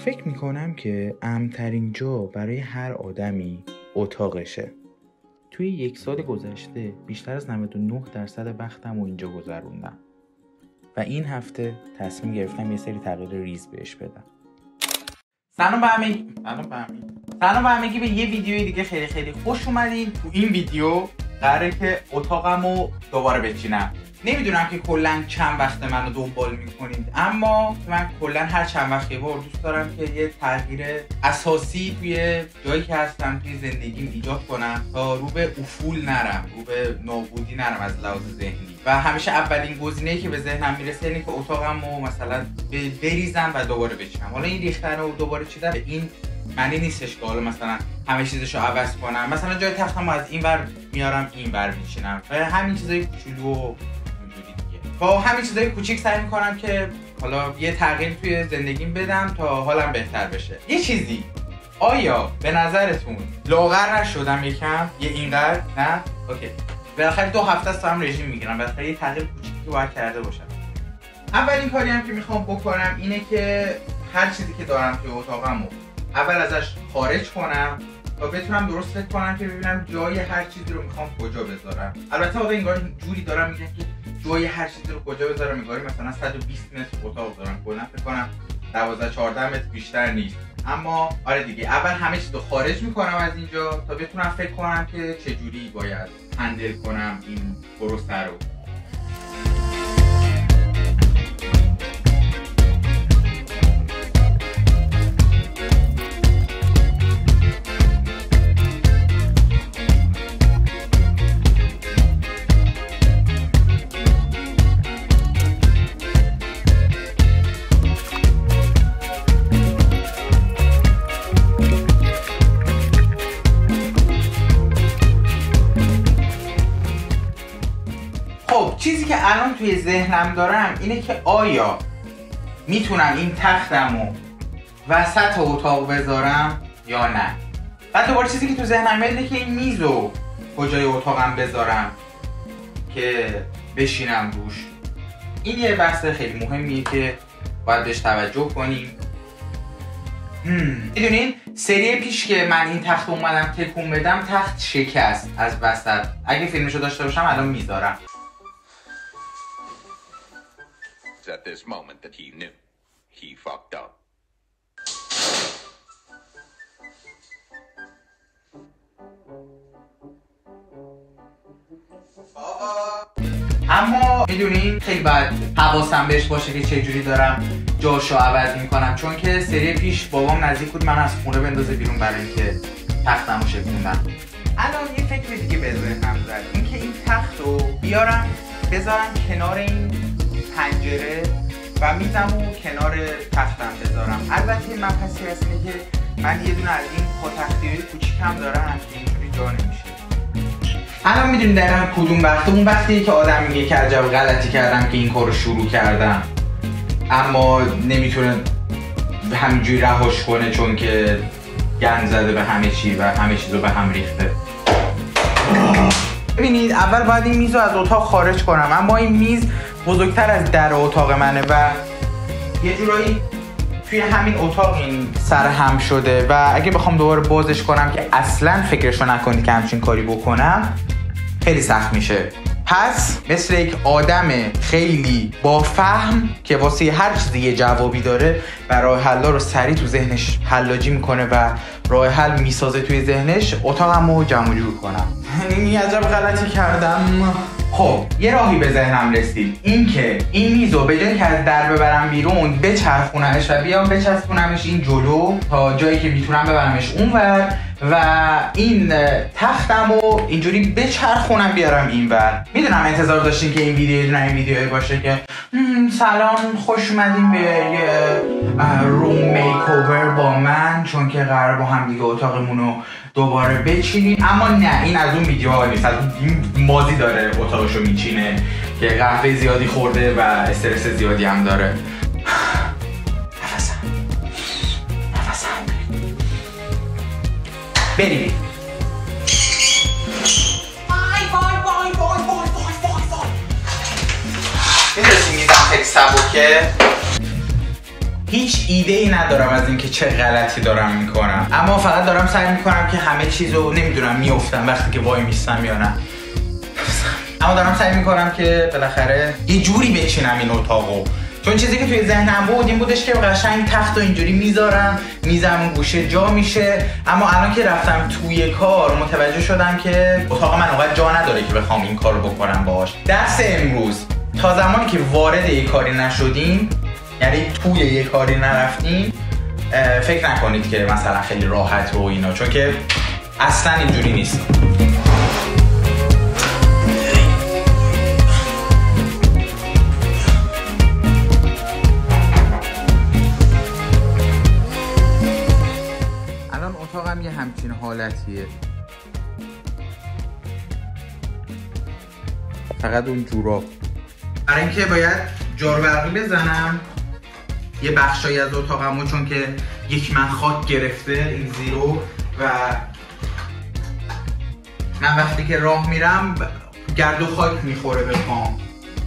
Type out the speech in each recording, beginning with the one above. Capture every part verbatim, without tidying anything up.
فکر میکنم که امن‌ترین جا برای هر آدمی اتاقشه. توی یک سال گذشته بیشتر از نود و نه درصد وقتم رو اینجا گذروندم و این هفته تصمیم گرفتم یه سری تغییر ریز بهش بدم. سلام به همگی. سلام به همگی. سلام به همگی به یه ویدیوی دیگه خیلی خیلی خوش اومدین. تو این ویدیو قراره که اتاقمو دوباره بچینم. نمیدونم که کلا چند وقت منو دنبال میکنید، اما من کلا هر چند وقت یه بار دوست دارم که یه تغییر اساسی توی جایی که هستم توی زندگیم ایجاد کنم تا رو به افول نرم، رو به نابودی نرم از لحاظ ذهنی. و همیشه اولین گزینه‌ای که به ذهنم میرسه اینه که اتاقمو مثلا بریزم و دوباره بچینم. حالا این ریختن رو دوباره چیدن به این معنی نیستش که حالا مثلا همه چیزشو عوض کنم، مثلا جای تختمو از این ور میارم این ور میشینم و همین چیزای کوچولو و با همین چیزای کوچیک سعی میکنم که حالا یه تغییر توی زندگیم بدم تا حالم بهتر بشه. یه چیزی، آیا به نظرتون لاغر نشدم یکم؟ یه اینقدر؟ نه؟ اوکی. بالاخره دو هفته است هم رژیم میگیرم، بالاخره یه تغییر کوچیکی باید کرده باشم. اولین کاری هم که میخوام بکنم اینه که هر چیزی که دارم توی اتاقمو اول ازش خارج کنم تا بتونم درست فکر کنم که ببینم جای هر چیزی رو میخوام کجا بذارم. البته واقعا انگار جوری دارم میگم که جای هر چیزی رو کجا بذارم، انگار مثلا صد و بیست متر اتاق دارم، کلا فکر کنم دوازده چهارده متر بیشتر نیست. اما آره دیگه، اول همه چیز رو خارج میکنم از اینجا تا بتونم فکر کنم که چه جوری باید هندل کنم این پروسه رو. خب چیزی که الان توی ذهنم دارم اینه که آیا میتونم این تختمو وسط اتاق بذارم یا نه. بعد دوباره چیزی که تو ذهنم اینه که این میزو کجای اتاقم بذارم که بشینم روش. این یه بحث خیلی مهمیه که باید بهش توجه کنیم. میدونین سری پیش که من این تخت اومدم تکون بدم، تخت شکست از وسط. اگه فیلمشو داشته باشم الان میذارم. At this moment that he knew he fucked up. اما میدونین خیلی باید حواسم بهش باشه که چه جوری دارم جاشو عوض میکنم، چون که سری پیش بابام نزدیک بود من از خونه بندازه بیرون برای اینکه تختمو شکوندم. الان یه فکر دیگه به ذهنم زد، اینکه این تخت رو بیارم بذارم کنار این پنجره و میزمو کنار تختم بذارم. البته مبحثی هست که من یه دونه از این پاتختی‌های کوچیکم دارم که اینجوری جا نمیشه. الان میدونید دقیقا کدوم وقته؟ اون وقتیه که آدم میگه که عجب غلطی کردم که این کارو شروع کردم، اما نمیتونه همینجوری رهاش کنه چون که گند زده به همه چی و همه چیزو به هم ریخته. ببینید اول باید این میز رو از اتاق خارج کنم، اما این میز بزرگتر از در اتاق منه و یه جورایی توی همین اتاق این سر هم شده و اگه بخوام دوباره بازش کنم که اصلا فکرشو نکنید که همچین کاری بکنم خیلی سخت میشه. پس مثل یک آدم خیلی با فهم که واسه هر چیزی یه جوابی داره و راه حلا رو سریع تو ذهنش حلاجی میکنه و راه حل میسازه توی ذهنش، اتاقمو جمع جور کنم. این عجب غلطی کردم. خب یه راهی به ذهنم رسید، این که این میزو به جای که از در ببرم بیرون بچرخونمش و بیام بچسبونمش این جلو تا جایی که میتونم ببرمش اونور و این تختمو اینجوری بچرخونم بیارم اینور. میدونم انتظار داشتین که این ویدیو نه این ویدیویی باشه که سلام خوش اومدین به یه روم میک اوور با من، چون که قرار با هم دیگه اتاقمون رو دوباره بچینیم. اما نه، این از اون ویدیوها نیست. از اون مازی داره اتاقشو میچینه که قهوه زیادی خورده و استرس زیادی هم داره. نفسم نفسم بریم. وای وای وای وای وای وای وای. میدونی میزم خیلی سبکه. هیچ ایده ای ندارم از اینکه چه غلطی دارم میکنم، اما فقط دارم سعی میکنم که همه چیزو نمیدونم میافتم وقتی که وای میستم یا نه، اما دارم سعی میکنم که بالاخره یه جوری بچینم این اتاقو. چون چیزی که توی ذهنم بود این بودش که قشنگ تخت و اینجوری میذارم، میزم اون گوشه جا میشه، اما الان که رفتم توی کار متوجه شدم که اتاق من اونقدر جا نداره که بخوام این کارو بکنم باهاش. درس امروز تا زمانی که وارد یه کاری نشدیم، یعنی توی یه کاری نرفتیم، فکر نکنید که مثلا خیلی راحت و اینا، چون که اصلا اینجوری نیست. الان اتاقم یه همچین حالتیه، فقط اون جوراب. برای اینکه باید جارو برقی بزنم یه بخشایی از اتاقمو، چون که یک من خاک گرفته این زیرو و من وقتی که راه میرم گرد و خاک میخوره به پام.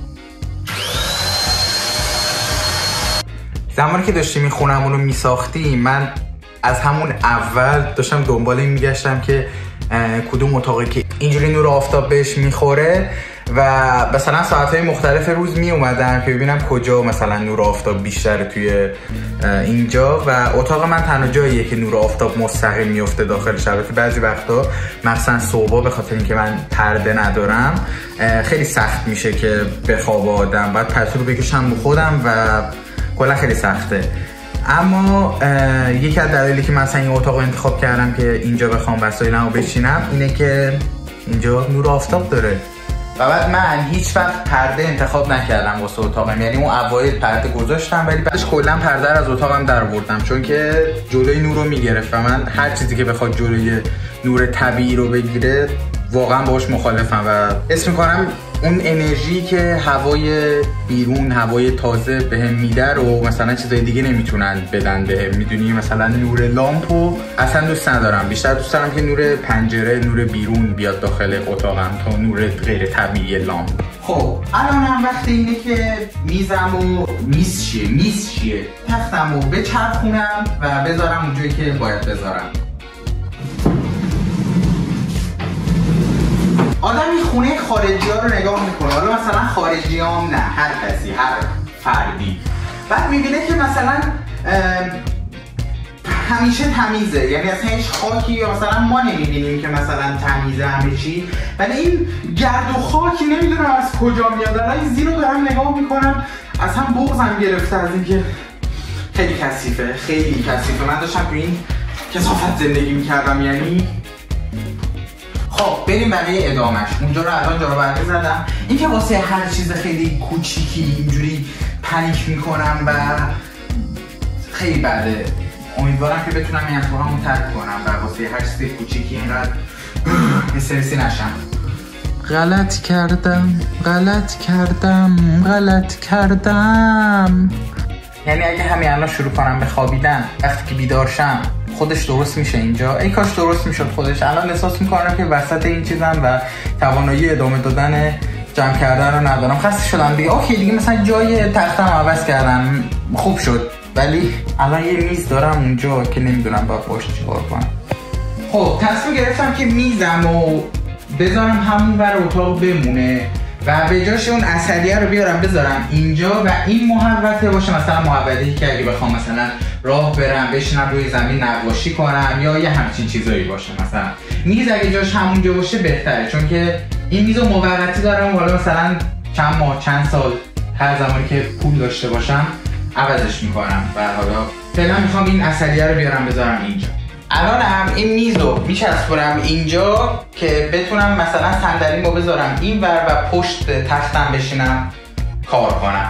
زمانی که داشتیم این خونمون رو میساختیم من از همون اول داشتم دنبال این میگشتم که کدوم اتاقی که اینجوری نور آفتاب بهش میخوره و مثلا ساعتهای مختلف روز می اومدم که ببینم کجا مثلا نور آفتاب بیشتره توی اینجا. و اتاق من تنها جاییه که نور آفتاب مستقیم میفته داخلش. البته بعضی وقتا مثلا صبح به خاطر اینکه من پرده ندارم خیلی سخت میشه که بخواب آدم، بعد پرتو رو بکشم رو خودم و کلا خیلی سخته. اما یکی از دلایلی که مثلا این اتاق رو انتخاب کردم که اینجا بخوام وسایلمو بچینم اینه که اینجا نور آفتاب داره. و بعد من هیچ وقت پرده انتخاب نکردم واسه اتاقم، یعنی اون اوایل پرده گذاشتم ولی بعدش کلا پرده رو از اتاقم در آوردم چون که جلوی نور رو میگرفت و من هر چیزی که بخواد جلوی نور طبیعی رو بگیره واقعا باهاش مخالفم و حس میکنم اون انرژی که هوای بیرون، هوای تازه بهم میده رو مثلا چیزای دیگه نمیتونن بدن بهم. میدونی مثلا نور لامپو اصلا دوست ندارم، بیشتر دوست دارم که نور پنجره، نور بیرون بیاد داخل اتاقم تا نور غیر طبیعی لامپ. خب الان هم وقت اینه که میزم و میز چیه میز چیه تختم رو بچرخونم و بذارم اونجایی که باید بذارم. آدم این خونه خارجی ها رو نگاه میکنه، حالا مثلا خارجی هم نه، هر کسی، هر فردی، بعد میبینه که مثلا همیشه تمیزه، یعنی اصلا هیچ خاکی یا مثلا ما نمیبینیم که مثلا تمیزه همه چی، ولی این گرد و خاکی نمیدونم از کجا میاد. الان این زیر رو دارم نگاه میکنم اصلا بغضم گرفته از اینکه خیلی کثیفه، خیلی کثیفه. من داشتم تو این کثافت زندگی میکردم یعنی. خب بریم برای ادامش. اونجا رو الان جارو برقی زدم. این که واسه هر چیز خیلی کوچیکی اینجوری پنیک میکنم و خیلی بده. امیدوارم که بتونم این اتفاقمو ترک کنم و واسه هر چیز کوچیکی اینقدر استرسی نشم. غلط کردم، غلط کردم، غلط کردم. یعنی اگه همین الان شروع کنم به خوابیدن، وقتی که بیدار شم خودش درست میشه اینجا. ای کاش درست میشد خودش. الان احساس میکنم که وسط این چیزم و توانایی ادامه دادن جمع کردن رو ندارم. خسته شدم دیگه. اوکی دیگه مثلا جای تختم عوض کردم خوب شد، ولی الان یه میز دارم اونجا که نمیدونم باید باش چیکار کنم. خب تصمیم گرفتم که میزم و بذارم همون ور اتاق بمونه و به جاش اون عسلیه رو بیارم بذارم اینجا و این محوطه باشه، مثلا محوطه‌ای که اگه بخوام مثلا راه برم بشینم روی زمین نقاشی کنم یا یه همچین چیزایی باشه. مثلا میز اگه جاش همونجا باشه بهتره، چون که این میزو موقتی دارم و حالا مثلا چند ماه چند سال هر زمانی که پول داشته باشم عوضش میکنم و حالا فعلا میخوام این عسلیه رو بیارم بذارم اینجا. الان هم این میز رو میچسبونم اینجا که بتونم مثلا صندلیمو بذارم این ور و پشت تختم بشینم کار کنم.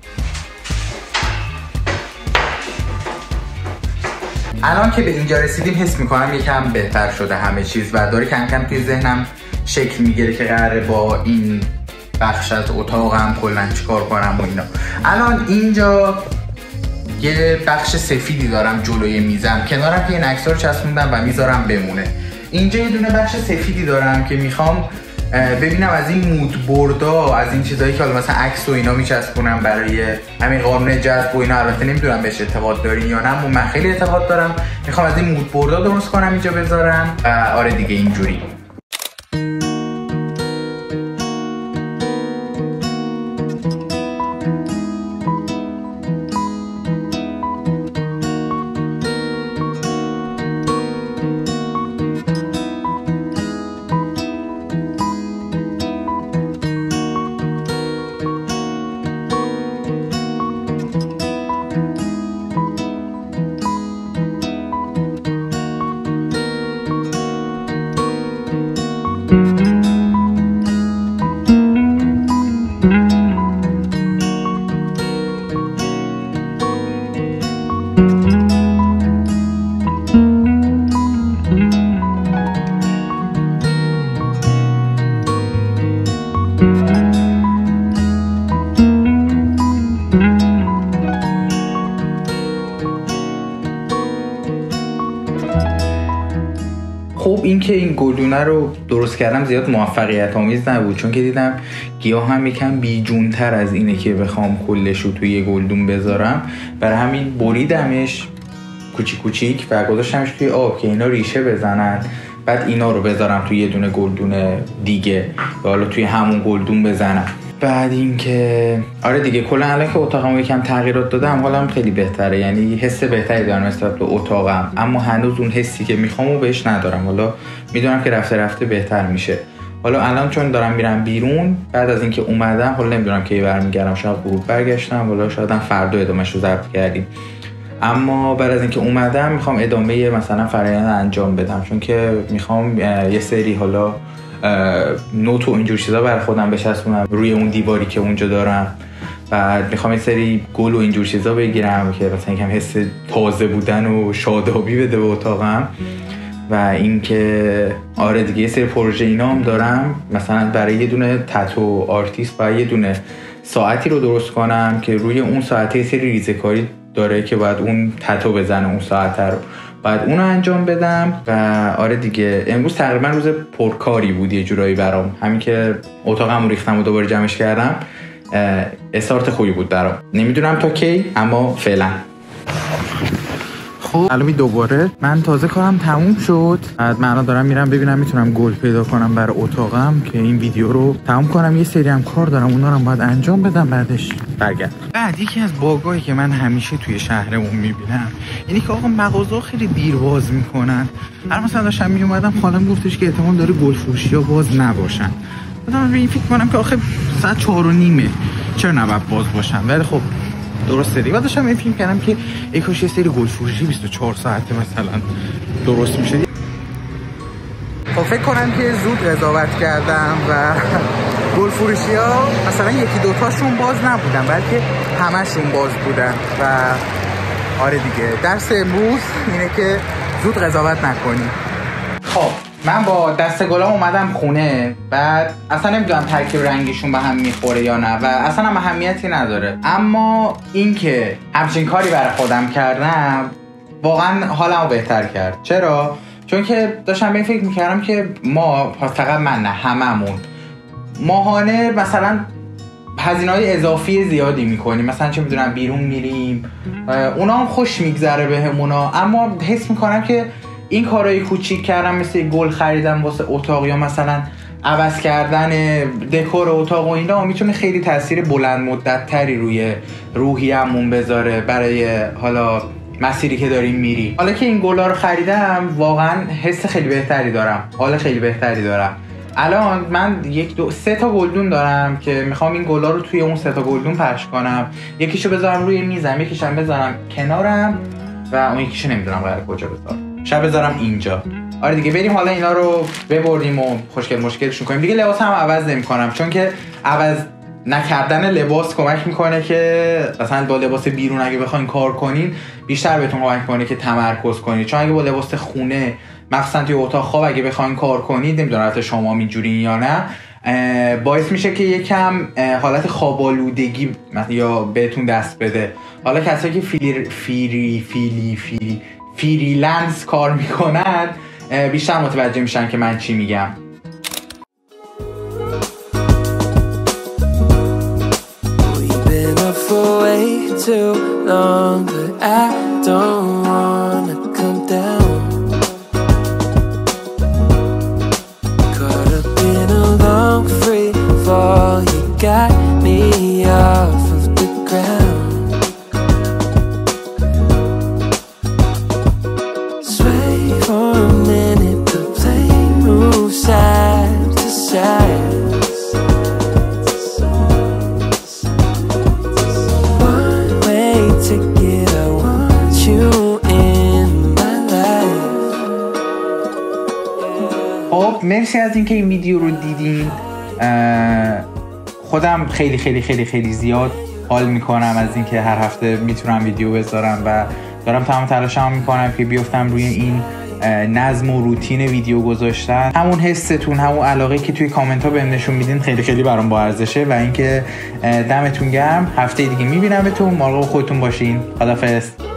الان که به اینجا رسیدیم حس میکنم یکم بهتر شده همه چیز و داره کم کم توی ذهنم شکل میگیره که قراره با این بخش از اتاقم کلا چیکار کنم و اینا. الان اینجا یه بخش سفیدی دارم جلوی میزم، کنارم که این عکس‌ها رو چسبوندم و میذارم بمونه. اینجا یه دونه بخش سفیدی دارم که میخوام ببینم از این مود بوردا، از این چیزایی که حالا مثلا عکس و اینا میچسبونم برای همین قانون جذب و اینا. البته نمیدونم بهش اعتقاد دارین یا نه، من خیلی اعتقاد دارم. میخوام از این مود بوردا درست کنم اینجا بذارم. آره دیگه اینجوری. خب این که این گلدونه رو درست کردم زیاد موفقیت آمیز نبود، چون که دیدم گیاه هم یکم بیجونتر از اینه که بخوام کلش رو توی یه گلدون بذارم. برای همین بریدمش کوچیک کوچیک و گذاشتمش توی آب که اینا ریشه بزنن. بعد اینا رو بذارم توی یه دونه گلدون دیگه یا حالا توی همون گلدون بزنم. بعد اینکه آره دیگه کلا الان که اتاقمو یکم تغییرات دادم حالم خیلی بهتره، یعنی حس بهتری دارم نسبت به اتاقم، اما هنوز اون حسی که میخوامو بهش ندارم. حالا میدونم که رفته رفته بهتر میشه. حالا الان چون دارم میرم بیرون، بعد از اینکه اومدم حالا نمیدونم کی برمیگردم، شاید غروب برگشتم، حالا شاید هم فردا ادامهش رو ضبط کردیم. اما بعد از اینکه اومدم میخوام ادامه مثلا فرآیند انجام بدم، چون که میخوام یه سری حالا نوت و اینجور چیزا برای خودم بچسبونم روی اون دیواری که اونجا دارم. بعد میخوام یه سری گل و اینجور چیزا بگیرم که مثلا یکم حس تازه بودن و شادابی بده به اتاقم. و اینکه آره دیگه یه سری پروژه اینا هم دارم، مثلا برای یه دونه تتو آرتیست باید یه دونه ساعتی رو درست کنم که روی اون ساعته یه سری ریزه‌کاری داره که باید اون تتو بزنه اون ساعته رو، بعد اونو انجام بدم. و آره دیگه امروز تقریبا روز پرکاری بود یه جورایی برام، همین که اتاقم رو ریختم و دوباره جمعش کردم استارت خوبی بود برام. نمیدونم تا کی، اما فعلا. خب الان دوباره من تازه کارم تموم شد. بعد من الان دارم میرم ببینم میتونم گل پیدا کنم برای اتاقم که این ویدیو رو تموم کنم. یه سری هم کار دارم، اونا رو باید انجام بدم، بعدش برگرد. بعد یکی از باگایی که من همیشه توی شهرمون میبینم اینی که آقا مغازه‌ها خیلی دیر باز میکنن. هر مثلا داشتم میومدم خالم گفتش که احتمال داره گل فروشی‌ها باز نباشن. بعدم این فکر کنم که آخه ساعت چهار و نیمه چرا نباید باز باشن، ولی خب درسته دیگه. داشتم این فیلم کردم که ای کاش یه سری گل فروشی بیست و چهار ساعته مثلا درست میشه. خب فکر کنم که زود قضاوت کردم و گل فروشی ها مثلا یکی دوتاشون باز نبودن بلکه همشون باز بودن. و آره دیگه درس امروز اینه که زود قضاوت نکنیم. خب من با دست گلام اومدم خونه، بعد اصلا نمیدونم ترکیب رنگیشون به هم میخوره یا نه و اصلا هم اهمیتی نداره، اما اینکه همچین کاری برای خودم کردم واقعا حالمو بهتر کرد. چرا؟ چون که داشتم به این فکر میکردم که ما، فقط من نه هممون، ماهانه مثلا هزینه‌های اضافی زیادی میکنیم، مثلا چه میدونم بیرون میریم، اونا هم خوش میگذره بهمونا، اما حس میکنم که این کارهای کوچیک کردن مثل گل خریدن واسه اتاق یا مثلا عوض کردن دکور اتاق و اینا میتونه خیلی تاثیر بلند مدت تری روی روحیه‌مون بذاره برای حالا مسیری که داریم میری. حالا که این گلا رو خریدم واقعا حس خیلی بهتری دارم، حال خیلی بهتری دارم. الان من یک دو سه تا گلدون دارم که میخوام این گلا رو توی اون سه تا گلدون پخش کنم. یکیشو بذارم روی میزم، یکیشم بذارم کنارم و اون یکیشو نمیدونم قراره کجا بذارم. شاید بذارم اینجا. آره دیگه بریم حالا اینا رو ببریم و خوشگل مشکلشون کنیم. دیگه لباس هم عوض نمی‌کنم، چون که عوض نکردن لباس کمک میکنه که مثلا با لباس بیرون اگه بخواین کار کنین بیشتر بهتون کمک کنه که تمرکز کنید، چون اگه با لباس خونه مخصوصا توی اتاق خواب اگه بخواین کار کنید، نمیدونم البته شما اینجورین یا نه، باعث میشه که یکم حالت خوابالودگی یا بهتون دست بده. حالا کسایی که فیلی فیری فیلی فیلی فریلنس کار میکنن بیشتر متوجه میشن که من چی میگم. long, but I don't wanna come down. Caught up in a long free fall, you got me off of the ground. Sway for a minute, the plane moves side to side. مرسی از اینکه این ویدیو رو دیدین. خودم خیلی خیلی خیلی خیلی زیاد حال میکنم از اینکه هر هفته میتونم ویدیو بذارم و دارم تمام تلاشم میکنم که بیفتم روی این نظم و روتین ویدیو گذاشتن. همون حستون، همون علاقه که توی کامنت ها بهم نشون میدین خیلی خیلی برام با ارزشه و اینکه دمتون گرم. هفته دیگه میبینمتون. مراقب خودتون باشین. خدافظ.